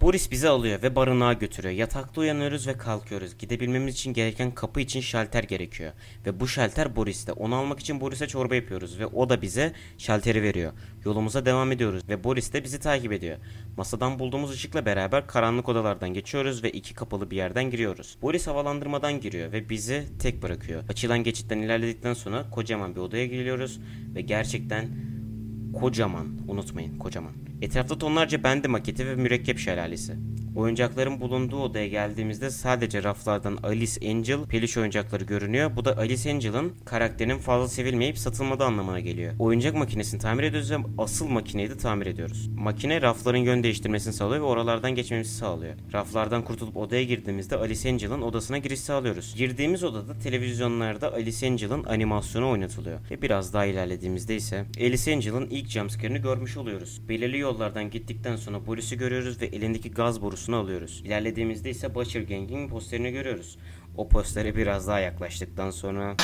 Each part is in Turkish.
Boris bizi alıyor ve barınağa götürüyor. Yatakta uyanıyoruz ve kalkıyoruz. Gidebilmemiz için gereken kapı için şalter gerekiyor. Ve bu şalter Boris'te. Onu almak için Boris'e çorba yapıyoruz ve o da bize şalteri veriyor. Yolumuza devam ediyoruz ve Boris de bizi takip ediyor. Masadan bulduğumuz ışıkla beraber karanlık odalardan geçiyoruz ve iki kapalı bir yerden giriyoruz. Boris havalandırmadan giriyor ve bizi tek bırakıyor. Açılan geçitten ilerledikten sonra kocaman bir odaya geliyoruz ve gerçekten kocaman, unutmayın kocaman. Etrafta tonlarca bendi maketi ve mürekkep şelalesi. Oyuncakların bulunduğu odaya geldiğimizde sadece raflardan Alice Angel peluş oyuncakları görünüyor. Bu da Alice Angel'ın karakterinin fazla sevilmeyip satılmadığı anlamına geliyor. Oyuncak makinesini tamir ediyoruz ve asıl makineyi de tamir ediyoruz. Makine rafların yön değiştirmesini sağlıyor ve oralardan geçmemizi sağlıyor. Raflardan kurtulup odaya girdiğimizde Alice Angel'ın odasına giriş sağlıyoruz. Girdiğimiz odada televizyonlarda Alice Angel'ın animasyonu oynatılıyor. Ve biraz daha ilerlediğimizde ise Alice Angel'ın ilk jumpscare'ını görmüş oluyoruz. Belirli yollardan gittikten sonra Boris'i görüyoruz ve elindeki gaz borusunu alıyoruz. İlerlediğimizde ise Butcher Gang'in posterini görüyoruz. O postere biraz daha yaklaştıktan sonra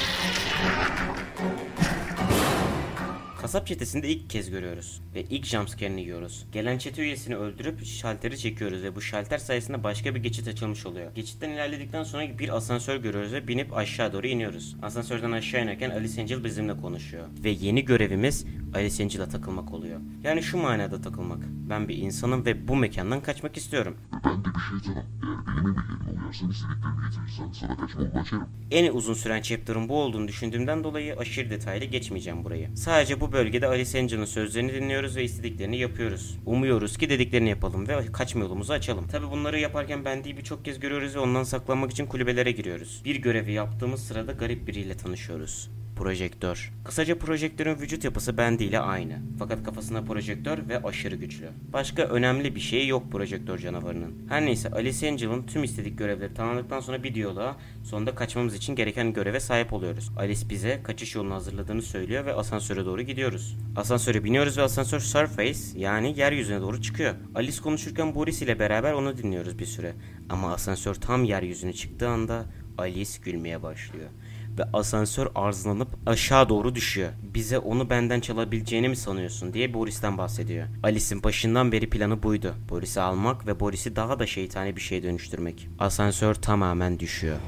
kasap çetesinde ilk kez görüyoruz ve ilk jumpscare'ını yiyoruz. Gelen çete üyesini öldürüp şalteri çekiyoruz ve bu şalter sayesinde başka bir geçit açılmış oluyor. Geçitten ilerledikten sonra bir asansör görüyoruz ve binip aşağı doğru iniyoruz. Asansörden aşağı inerken Alice Angel bizimle konuşuyor. Ve yeni görevimiz Alice Angel'a takılmak oluyor. Yani şu manada takılmak. Ben bir insanım ve bu mekandan kaçmak istiyorum. Ben de bir şeytanım. Eğer benim emirlerime uyarsan istediklerini getirirsen sana kaçma yolunu açarım. En uzun süren chapter'ın bu olduğunu düşündüğümden dolayı aşırı detaylı geçmeyeceğim burayı. Sadece bu bölgede Alice Angel'ın sözlerini dinliyoruz ve istediklerini yapıyoruz. Umuyoruz ki dediklerini yapalım ve kaçma yolumuzu açalım. Tabi bunları yaparken Bendy'yi birçok kez görüyoruz ve ondan saklanmak için kulübelere giriyoruz. Bir görevi yaptığımız sırada garip biriyle tanışıyoruz. Projektör. Kısaca projektörün vücut yapısı Bendy ile aynı. Fakat kafasında projektör ve aşırı güçlü. Başka önemli bir şey yok projektör canavarının. Her neyse Alice Angel'ın tüm istedik görevleri tamamladıktan sonra bir diyaloğa, sonunda kaçmamız için gereken göreve sahip oluyoruz. Alice bize kaçış yolunu hazırladığını söylüyor ve asansöre doğru gidiyoruz. Asansöre biniyoruz ve asansör surface yani yeryüzüne doğru çıkıyor. Alice konuşurken Boris ile beraber onu dinliyoruz bir süre. Ama asansör tam yeryüzüne çıktığı anda Alice gülmeye başlıyor. Ve asansör arızalanıp aşağı doğru düşüyor. Bize onu benden çalabileceğini mi sanıyorsun diye Boris'ten bahsediyor. Alice'in başından beri planı buydu. Boris'i almak ve Boris'i daha da şeytani bir şeye dönüştürmek. Asansör tamamen düşüyor.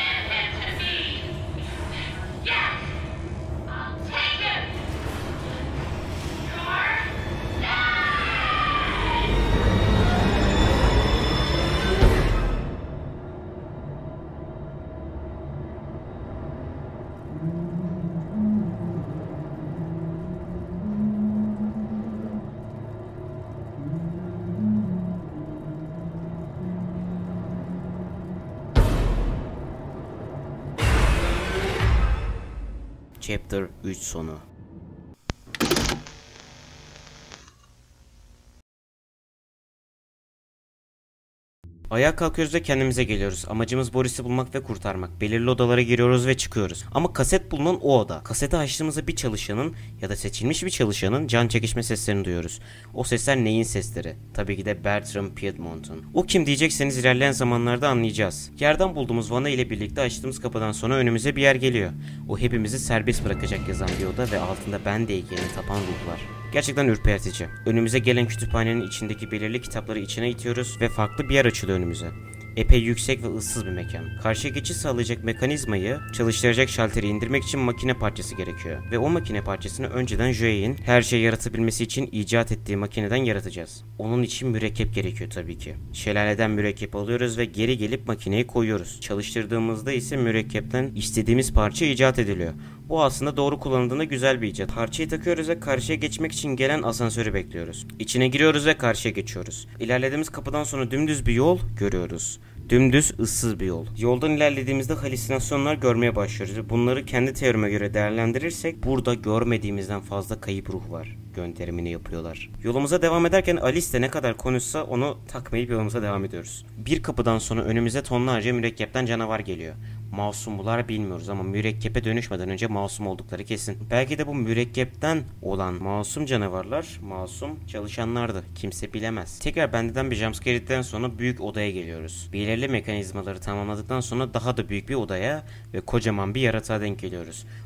Chapter 3 sonu. Ayağa kalkıyoruz ve kendimize geliyoruz. Amacımız Boris'i bulmak ve kurtarmak. Belirli odalara giriyoruz ve çıkıyoruz. Ama kaset bulunan o oda. Kaseti açtığımızda bir çalışanın ya da seçilmiş bir çalışanın can çekişme seslerini duyuyoruz. O sesler neyin sesleri? Tabii ki de Bertram Piedmont'un. O kim diyecekseniz ilerleyen zamanlarda anlayacağız. Yerden bulduğumuz vana ile birlikte açtığımız kapıdan sonra önümüze bir yer geliyor. O hepimizi serbest bırakacak yazan bir oda ve altında Bendy'ye geleni tapan ruhlar. Gerçekten ürpertici. Önümüze gelen kütüphanenin içindeki belirli kitapları içine itiyoruz ve farklı bir yer açılıyor önümüze. Epey yüksek ve ıssız bir mekan. Karşıya geçiş sağlayacak mekanizmayı çalıştıracak şalteri indirmek için makine parçası gerekiyor. Ve o makine parçasını önceden Joey'in her şeyi yaratabilmesi için icat ettiği makineden yaratacağız. Onun için mürekkep gerekiyor tabii ki. Şelaleden mürekkep alıyoruz ve geri gelip makineye koyuyoruz. Çalıştırdığımızda ise mürekkepten istediğimiz parça icat ediliyor. Bu aslında doğru kullanıldığında güzel bir icat. Parçayı takıyoruz ve karşıya geçmek için gelen asansörü bekliyoruz. İçine giriyoruz ve karşıya geçiyoruz. İlerlediğimiz kapıdan sonra dümdüz bir yol görüyoruz. Dümdüz ıssız bir yol. Yoldan ilerlediğimizde halüsinasyonlar görmeye başlıyoruz. Bunları kendi teorime göre değerlendirirsek burada görmediğimizden fazla kayıp ruh var gönderimini yapıyorlar. Yolumuza devam ederken Alice de ne kadar konuşsa onu takmayıp yolumuza devam ediyoruz. Bir kapıdan sonra önümüze tonlarca mürekkepten canavar geliyor. Masumlar bilmiyoruz ama mürekkepe dönüşmeden önce masum oldukları kesin. Belki de bu mürekkepten olan masum canavarlar masum çalışanlardı. Kimse bilemez. Tekrar Bendy'den bir jumpscare'den sonra büyük odaya geliyoruz. Belirli mekanizmaları tamamladıktan sonra daha da büyük bir odaya ve kocaman bir yaratığa denk geliyoruz.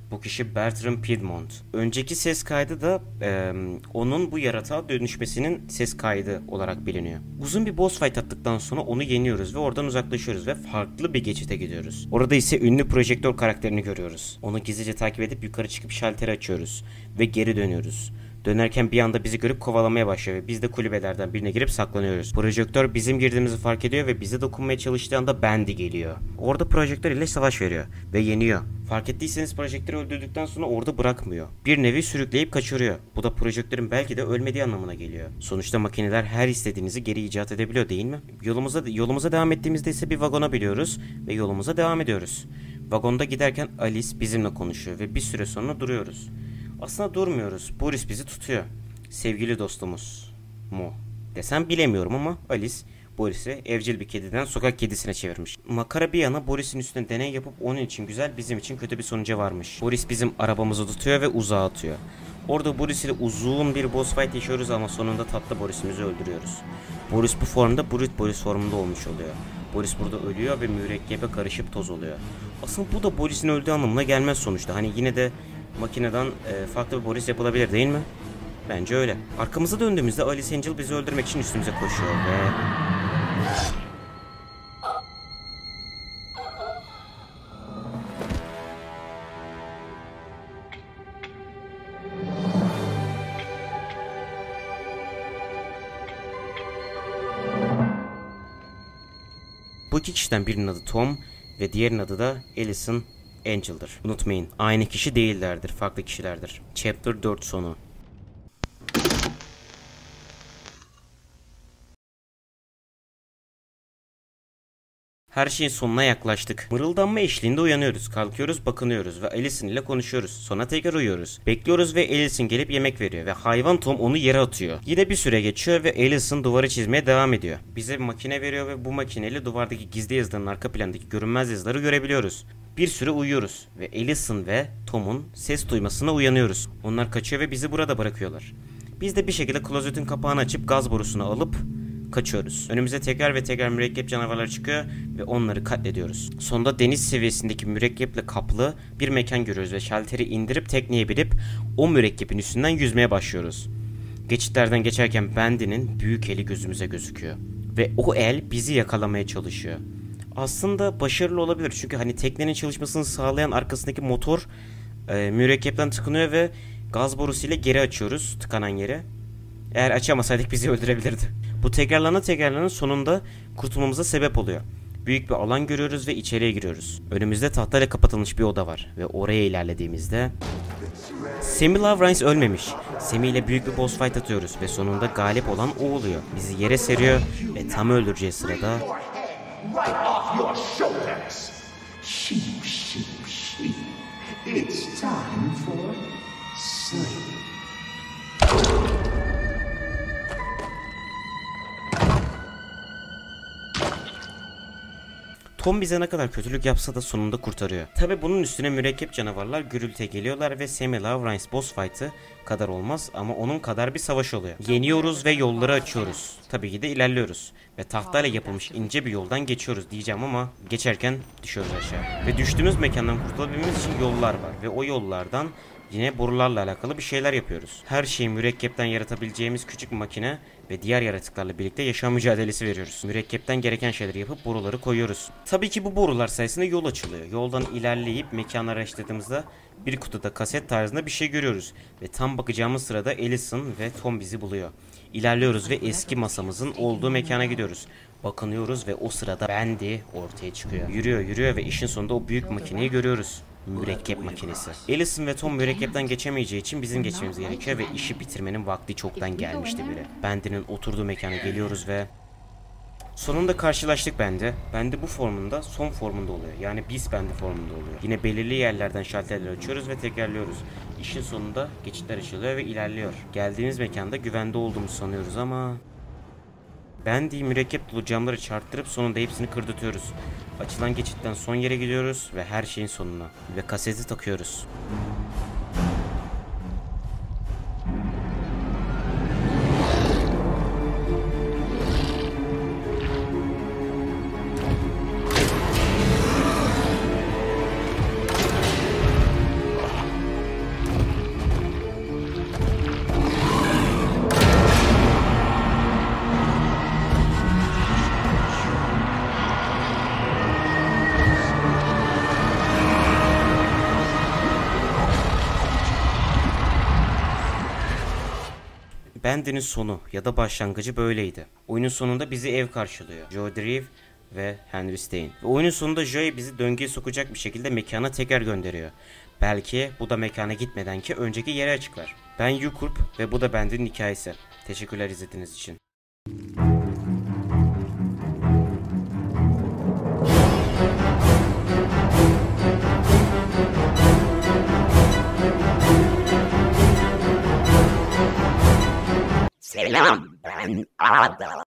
Bu kişi Bertram Piedmont. Önceki ses kaydı da onun bu yaratığa dönüşmesinin ses kaydı olarak biliniyor. Uzun bir boss fight attıktan sonra onu yeniyoruz ve oradan uzaklaşıyoruz ve farklı bir geçite gidiyoruz. Orada ise ünlü projektör karakterini görüyoruz. Onu gizlice takip edip yukarı çıkıp şalteri açıyoruz ve geri dönüyoruz. Dönerken bir anda bizi görüp kovalamaya başlıyor ve biz de kulübelerden birine girip saklanıyoruz. Projektör bizim girdiğimizi fark ediyor ve bize dokunmaya çalıştığı anda Bendy geliyor. Orada projektör ile savaş veriyor ve yeniyor. Fark ettiyseniz projektörü öldürdükten sonra orada bırakmıyor. Bir nevi sürükleyip kaçırıyor. Bu da projektörün belki de ölmediği anlamına geliyor. Sonuçta makineler her istediğinizi geri icat edebiliyor değil mi? Yolumuza devam ettiğimizde ise bir vagona biniyoruz ve yolumuza devam ediyoruz. Vagonda giderken Alice bizimle konuşuyor ve bir süre sonra duruyoruz. Aslında durmuyoruz. Boris bizi tutuyor. Sevgili dostumuz mu desem bilemiyorum ama Alice Boris'i evcil bir kediden sokak kedisine çevirmiş. Makara bir yana Boris'in üstüne deney yapıp onun için güzel bizim için kötü bir sonuca varmış. Boris bizim arabamızı tutuyor ve uzağa atıyor. Orada Boris ile uzun bir boss fight yaşıyoruz ama sonunda tatlı Boris'imizi öldürüyoruz. Boris bu formda Brute Boris formunda olmuş oluyor. Boris burada ölüyor ve mürekkebe karışıp toz oluyor. Aslında bu da Boris'in öldüğü anlamına gelmez sonuçta. Hani yine de makineden farklı bir Boris yapılabilir değil mi? Bence öyle. Arkamıza döndüğümüzde Alice Angel bizi öldürmek için üstümüze koşuyor ve... Bu iki kişiden birinin adı Tom ve diğerinin adı da Allison Angel'dır. Unutmayın, aynı kişi değillerdir, farklı kişilerdir. Chapter 4 sonu. Her şeyin sonuna yaklaştık. Mırıldanma eşliğinde uyanıyoruz, kalkıyoruz, bakınıyoruz ve Allison ile konuşuyoruz. Sonra tekrar uyuyoruz. Bekliyoruz ve Allison gelip yemek veriyor ve hayvan Tom onu yere atıyor. Yine bir süre geçiyor ve Allison duvarı çizmeye devam ediyor. Bize bir makine veriyor ve bu makineyle duvardaki gizli yazıların arka plandaki görünmez yazıları görebiliyoruz. Bir süre uyuyoruz ve Allison ve Tom'un ses duymasına uyanıyoruz. Onlar kaçıyor ve bizi burada bırakıyorlar. Biz de bir şekilde klozetin kapağını açıp gaz borusunu alıp kaçıyoruz. Önümüze tekrar ve tekrar mürekkep canavarları çıkıyor ve onları katlediyoruz. Sonunda deniz seviyesindeki mürekkeple kaplı bir mekan görüyoruz ve şalteri indirip tekneye binip o mürekkebin üstünden yüzmeye başlıyoruz. Geçitlerden geçerken Bendy'nin büyük eli gözümüze gözüküyor ve o el bizi yakalamaya çalışıyor. Aslında başarılı olabilir çünkü hani teknenin çalışmasını sağlayan arkasındaki motor mürekkepten tıkanıyor ve gaz borusuyla geri açıyoruz tıkanan yere. Eğer açamasaydık bizi öldürebilirdi. Bu tekrarlanan sonunda kurtulmamıza sebep oluyor. Büyük bir alan görüyoruz ve içeriye giriyoruz. Önümüzde tahtayla kapatılmış bir oda var ve oraya ilerlediğimizde Sammy Lawrence ölmemiş. Sammy ile büyük bir boss fight atıyoruz ve sonunda galip olan o oluyor. Bizi yere seriyor ve tam öldüreceği sırada It's time for sleep. Tom bize ne kadar kötülük yapsa da sonunda kurtarıyor. Tabi bunun üstüne mürekkep canavarlar gürültüye geliyorlar ve Sammy Lawrence boss fight'ı kadar olmaz ama onun kadar bir savaş oluyor. Yeniyoruz ve yolları açıyoruz. Tabii ki de ilerliyoruz. Ve tahtayla yapılmış ince bir yoldan geçiyoruz diyeceğim ama geçerken düşüyoruz aşağı. Ve düştüğümüz mekandan kurtulabilmemiz için yollar var ve o yollardan yine borularla alakalı bir şeyler yapıyoruz. Her şeyi mürekkepten yaratabileceğimiz küçük makine ve diğer yaratıklarla birlikte yaşam mücadelesi veriyoruz. Mürekkepten gereken şeyleri yapıp boruları koyuyoruz. Tabii ki bu borular sayesinde yol açılıyor. Yoldan ilerleyip mekanı araştırdığımızda bir kutuda kaset tarzında bir şey görüyoruz. Ve tam bakacağımız sırada Allison ve Tom bizi buluyor. İlerliyoruz ve eski masamızın olduğu mekana gidiyoruz. Bakınıyoruz ve o sırada Bendy ortaya çıkıyor. Yürüyor ve işin sonunda o büyük makineyi görüyoruz. Mürekkep makinesi. Allison ve Tom mürekkepten geçemeyeceği için bizim geçmemiz gerekiyor ve işi bitirmenin vakti çoktan gelmişti bile. Bendy'nin oturduğu mekana geliyoruz ve sonunda karşılaştık Bendy. Bendy bu formunda son formunda oluyor. Yani Beast Bendy formunda oluyor. Yine belirli yerlerden şalterler açıyoruz ve tekrarlıyoruz. İşin sonunda geçitler açılıyor ve ilerliyor. Geldiğimiz mekanda güvende olduğumuzu sanıyoruz ama Bendy'yi mürekkep dolu camları çarptırıp sonunda hepsini kırdırtıyoruz. Açılan geçitten son yere gidiyoruz ve her şeyin sonuna. Ve kaseti takıyoruz. Band'in sonu ya da başlangıcı böyleydi. Oyunun sonunda bizi ev karşılıyor. Joe Dreve ve Henry Stein. Ve oyunun sonunda Joe bizi döngüye sokacak bir şekilde mekana tekrar gönderiyor. Belki bu da mekana gitmeden ki önceki yere açıklar. Ben Yukurp ve bu da Band'in hikayesi. Teşekkürler izlediğiniz için. Selam, ben Arda.